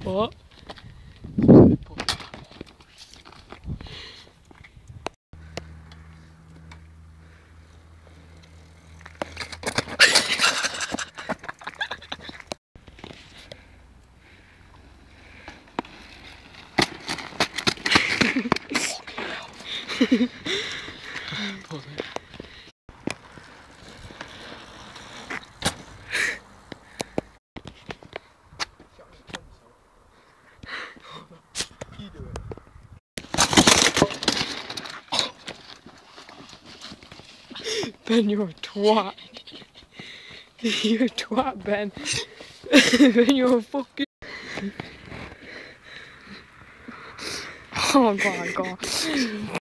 What? Ben, you're a twat. You're a twat, Ben. Ben, you're a fucking... Oh my god.